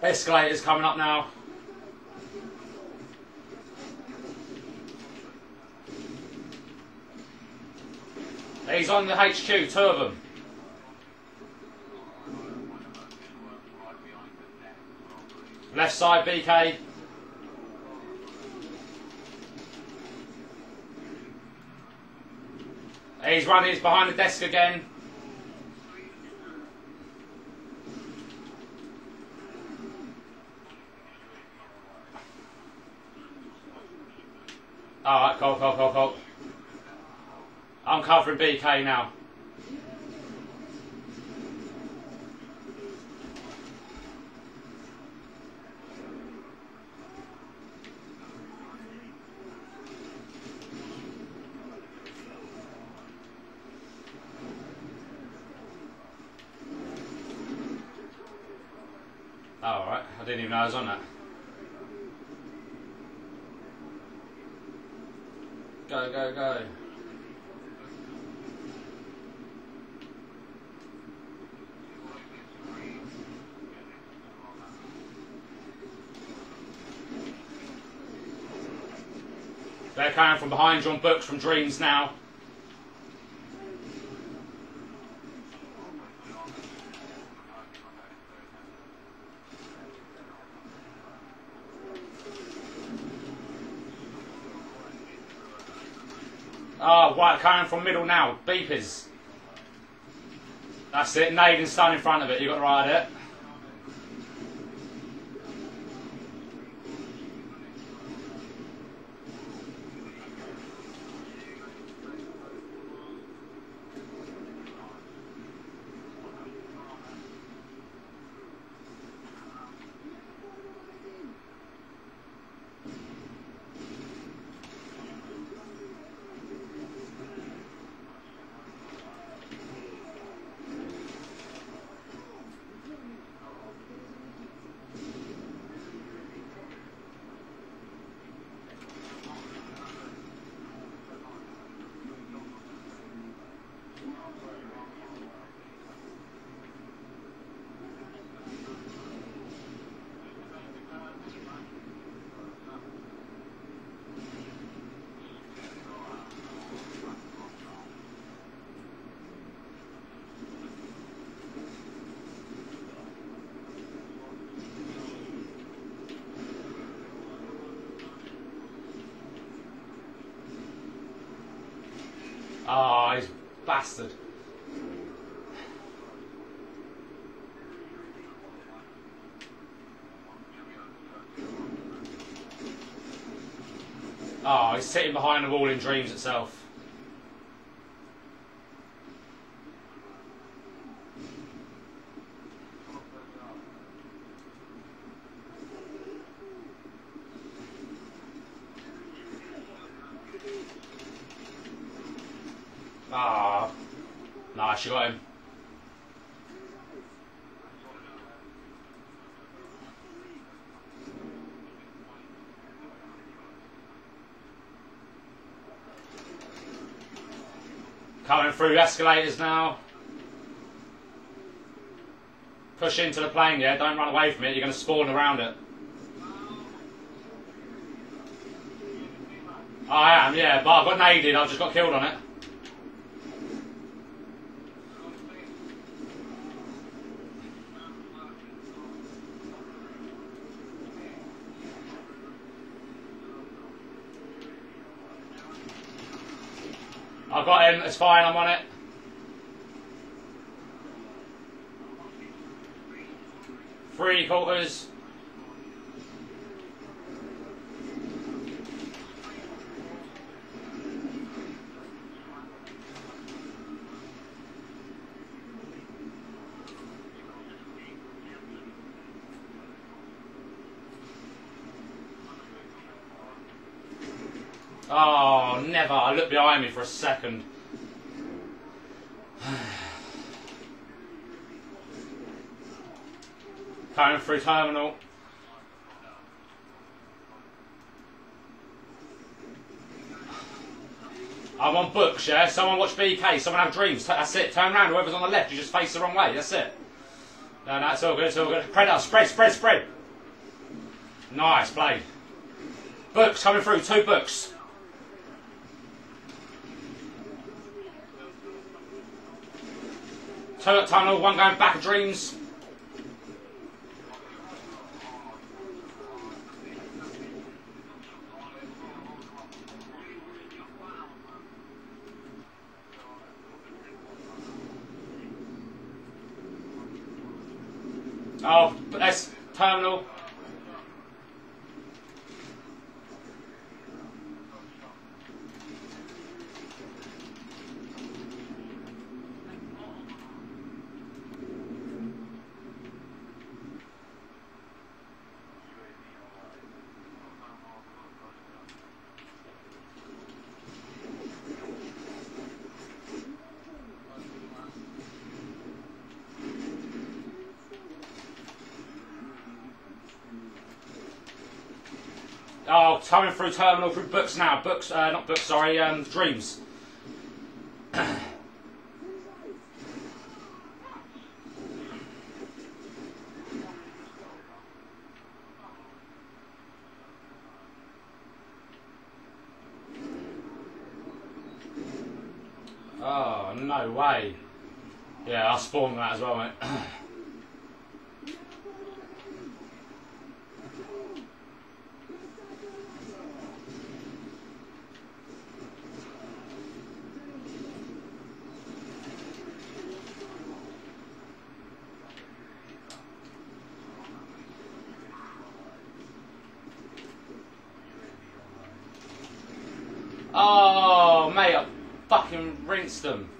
Escalator's coming up now. He's on the HQ, 2 of them. Left side, BK. He's running, he's behind the desk again. Alright, cool. I'm covering BK now. Alright, I didn't even know I was on that. Go. They're coming from behind you on books from Dreams now. Oh, right, coming from middle now. Beepers. That's it. Naden stun in front of it. You got to ride it. Oh, he's bastard. Oh, he's sitting behind the wall in Dreams itself. Ah, nah, she got him. Coming through escalators now. Push into the plane, yeah? Don't run away from it, you're going to spawn around it. I am, yeah, but I got naded, I just got killed on it. I got him, it's fine, I'm on it. Three quarters. Oh, never. I looked behind me for a second. Coming through terminal. I'm on books, yeah? Someone watch BK, someone have Dreams. That's it. Turn around, whoever's on the left, you just face the wrong way. That's it. No, it's all good, it's all good. Predator, spread. Nice, played. Books coming through, 2 books. Tunnel, 1 going back of dreams. Oh, that's terminal. Oh, coming through terminal, through books now. Books, not books, sorry, dreams. Oh, no way. Yeah, I spawned that as well, mate. Oh, mate, I fucking rinsed them.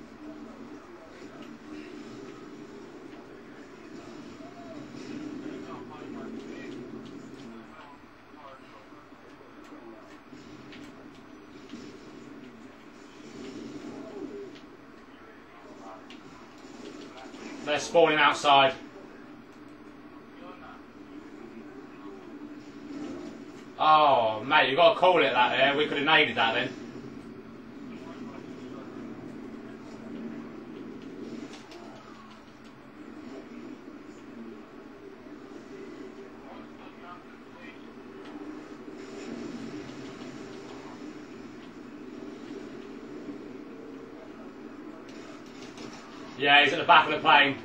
They're spawning outside. Oh, mate, you've got to call it that there. We could have naded that then. Yeah, he's at the back of the plane.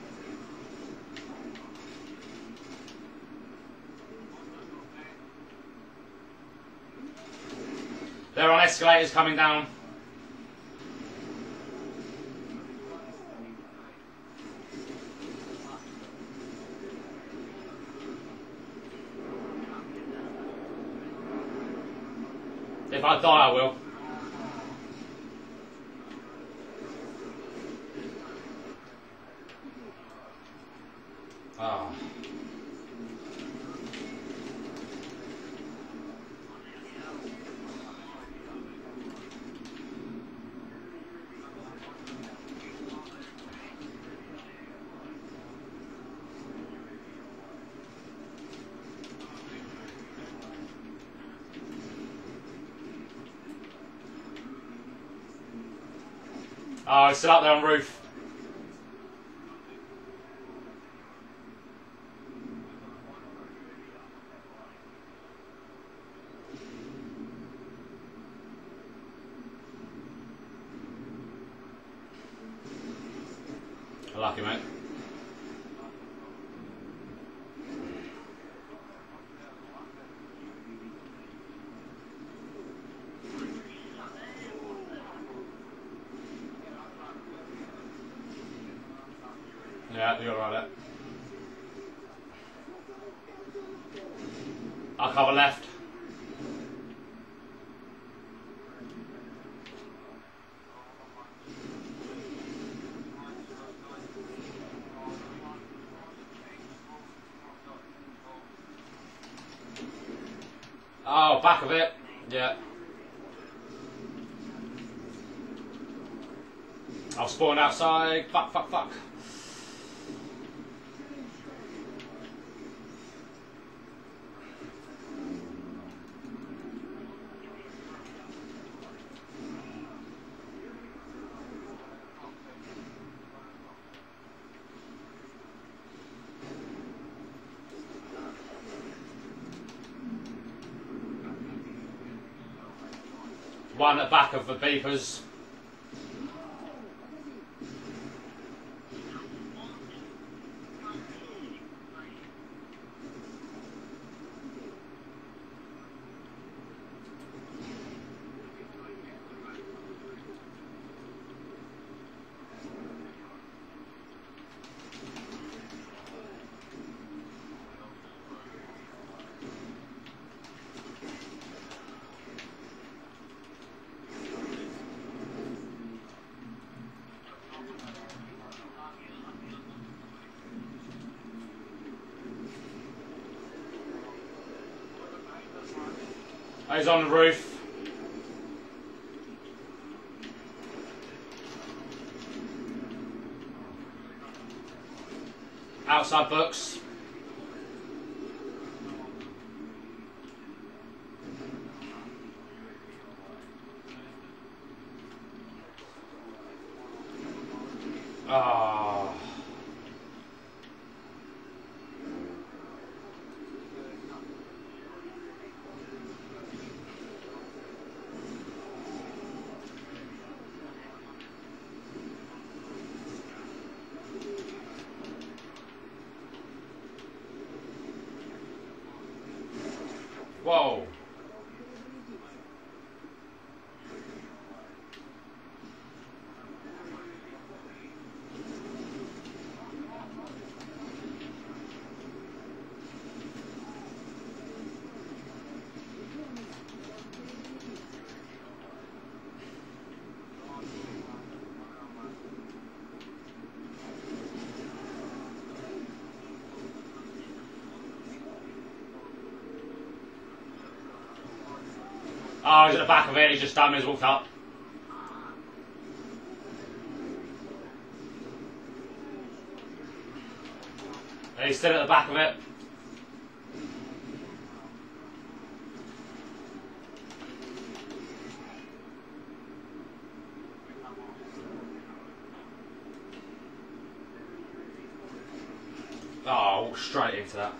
They're on escalators coming down. If I die, I will. Oh. Oh, he's still up there on roof. Lucky, mate. Yeah, you're right there. I'll cover left. Oh, back of it. Yeah. I'll spawn outside. Fuck, fuck, fuck. One at the back of the beepers. He's on the roof. Outside books. Ah. Whoa. Oh, he's at the back of it, he's just done, he's walked up. He's still at the back of it. Oh, walked straight into that.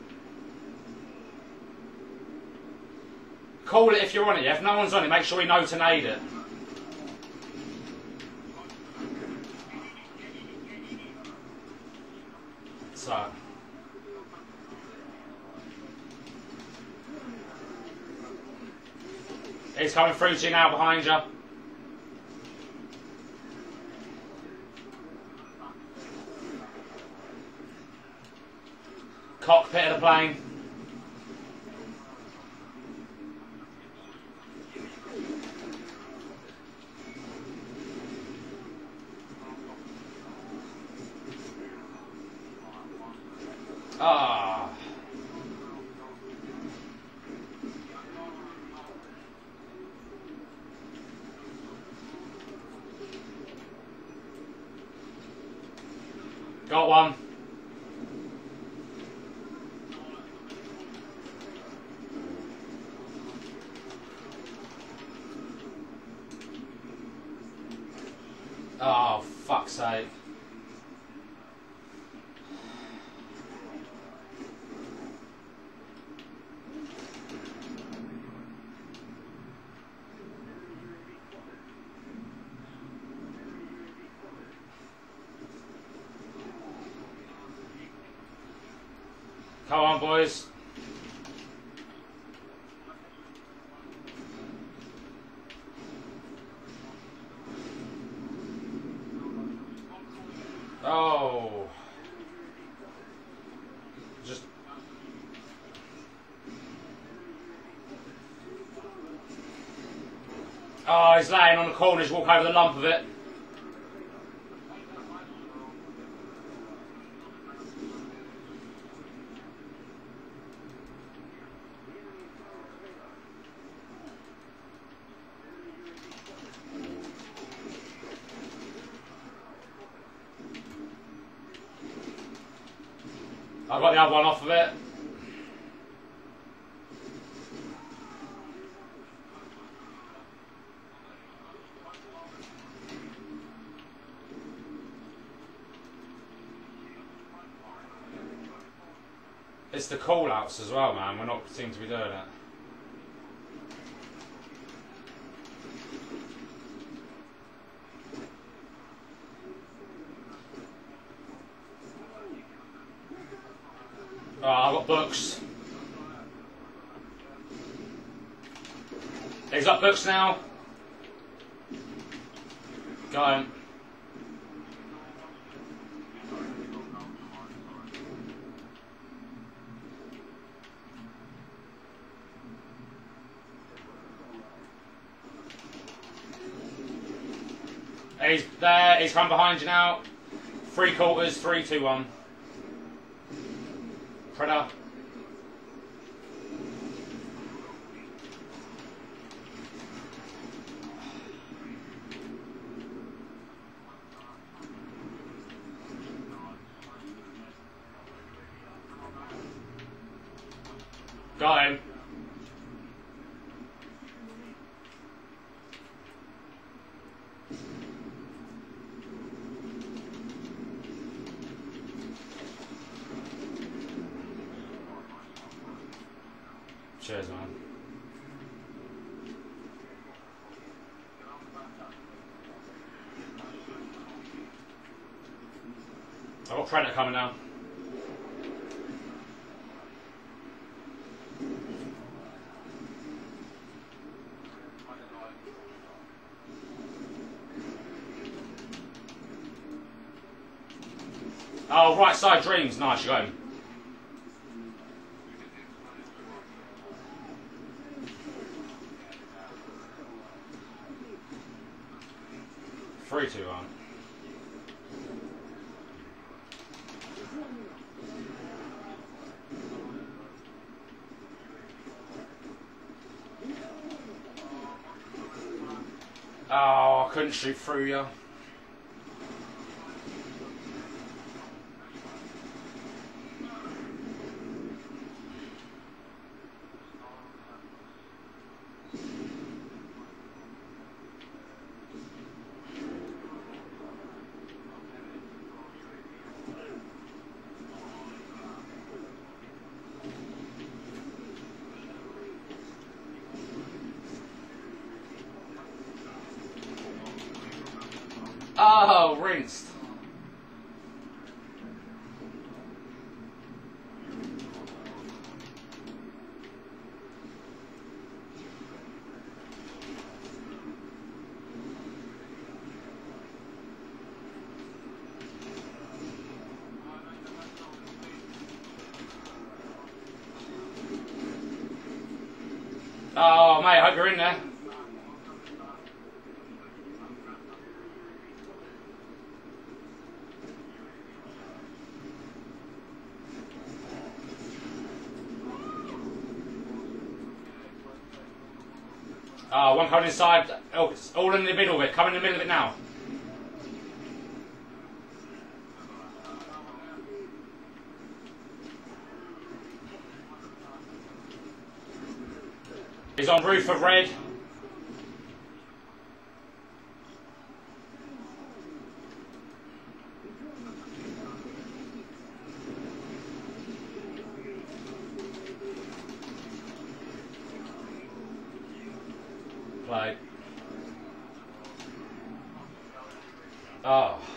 Call it if you're on it, yeah? If no one's on it, make sure you know to nade it. So. He's coming through to you now behind you. Cockpit of the plane. Ah. Got one. Oh, fuck's sake. Come on, boys. Oh. Just. Oh, he's laying on the corner, just walk over the lump of it. I got the other one off of it. It's the call outs as well, man. We're not seem to be doing it. I've got books. He's got books now. Got him. He's there, he's come behind you now. 3/4, 3, 2, 1. Predator. Got him. Cheers, man. I've got Predator coming now. Oh, right side Dreams. Nice, you got him. Three, two, one. Oh, I couldn't shoot through you. Oh, rinsed. Oh, mate, I hope you're in there. Oh, one coming inside. Oh, it's all in the middle of it. Come in the middle of it now. He's on roof of red. Play. Oh.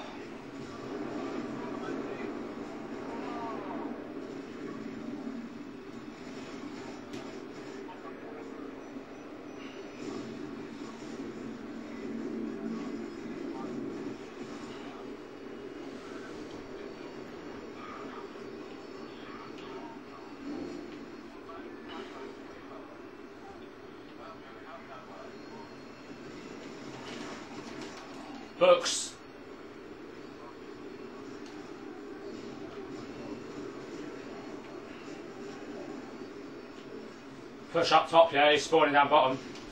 Books. Push up top, yeah, he's spawning down bottom.